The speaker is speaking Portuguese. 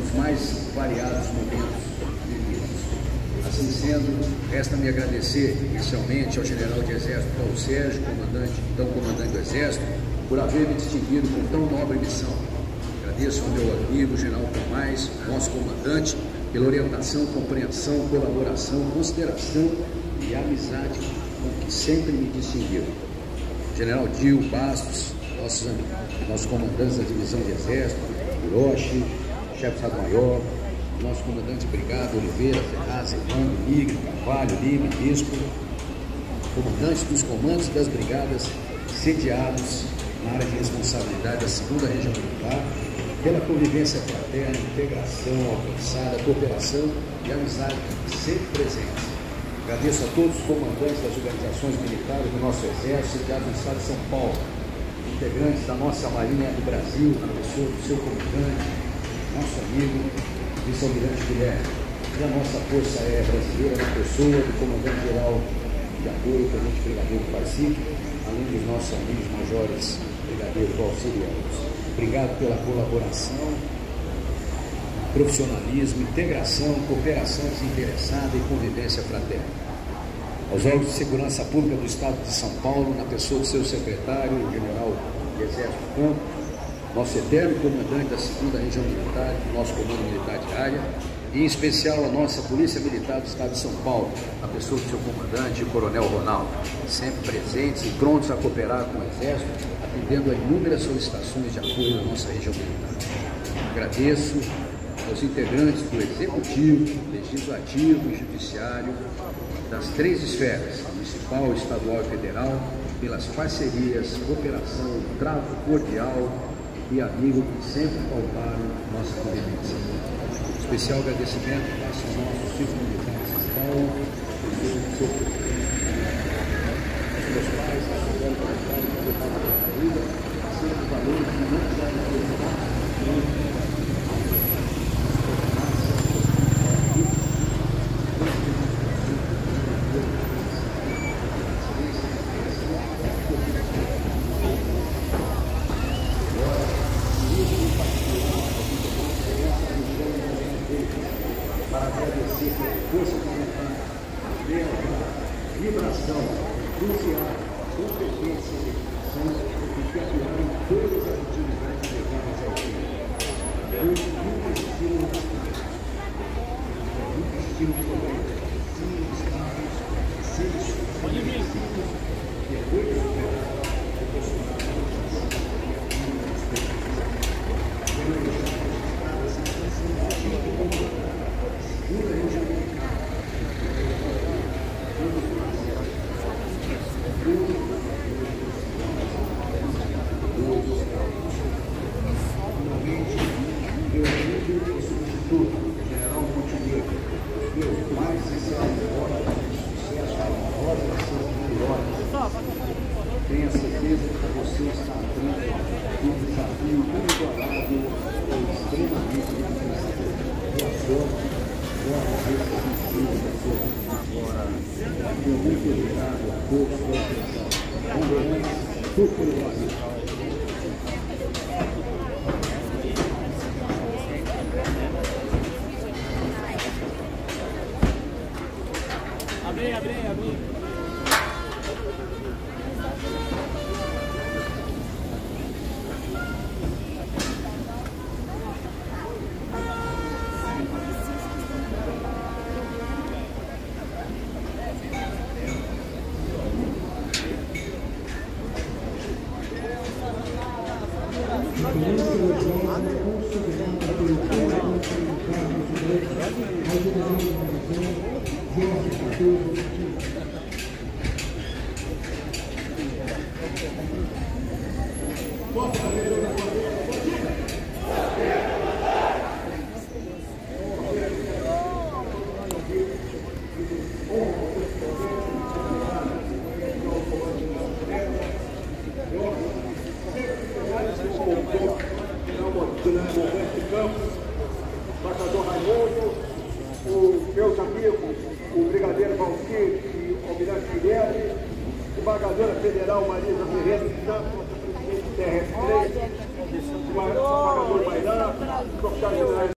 nos mais variados momentos vividos. Assim sendo, resta-me agradecer inicialmente ao General de Exército Paulo Sérgio, comandante do Exército, por haver me distinguido com tão nobre missão. Agradeço ao meu amigo General Tomás, nosso comandante, pela orientação, compreensão, colaboração, consideração e amizade com que sempre me distinguiu. General Dil Bastos, nossos comandantes da Divisão de Exército, Hiroshi, chefe de Estado-Maior, nosso comandante de Brigada, Oliveira, Ferraz, Evandro, Migre, Carvalho, Lima, Bispo, comandantes dos comandos das brigadas sediados na área de responsabilidade da 2ª Região Militar, pela convivência fraterna, integração alcançada, cooperação e amizade sempre presentes. Agradeço a todos os comandantes das organizações militares do nosso Exército, sediados no estado de São Paulo, integrantes da nossa Marinha do Brasil, na pessoa do seu comandante, nosso amigo, vice-almirante Guilherme, e a nossa Força Aérea Brasileira, na pessoa do comandante-geral de apoio, tenente brigadeiro Pacífico, além dos nossos amigos majores brigadeiros auxiliares. Obrigado pela colaboração, profissionalismo, integração, cooperação desinteressada e convivência fraterna. Aos órgãos de segurança pública do Estado de São Paulo, na pessoa do seu secretário, o General de Exército Campos, nosso eterno comandante da 2ª Região Militar, nosso comando militar de área, e em especial a nossa Polícia Militar do Estado de São Paulo, na pessoa do seu comandante, o Coronel Ronaldo, sempre presentes e prontos a cooperar com o Exército, atendendo a inúmeras solicitações de apoio da nossa região militar. Agradeço aos integrantes do Executivo, Legislativo e Judiciário das 3 esferas, municipal, estadual e federal, pelas parcerias, cooperação, trato cordial e amigo que sempre faltaram nossa convivência. Especial agradecimento aos nossos filhos militares de São Paulo, aos meus pais, que souberam colocar e colocar na nossa vida, sempre os valores que não podem ter para agradecer pela força comunitária, vibração, entusiasmo, competência e dedicação e que atuaram em todas as atividades ligadas ao tema. Hoje nunca existiu um nunca existiu um problema. Sim, estáveis, seres conhecidos, depois de superar o personagem General Montenegro, meus mais sinceros votos de sucesso, rosa e seus melhores. Tenha certeza que você está à frente de um desafio inigualável e extremamente difícil. Boa sorte, boa cabeça da sua vida. Muito obrigado a todos pela atenção. Bandeirantes, tudo pelo Brasil. Abri. Embaixador Raimundo, os meus amigos, o Brigadeiro Valquir e o Almirante Guilherme, embargadora federal Marisa Ferreira de Santos, nossa presidente TR3, o embargador Bairão, o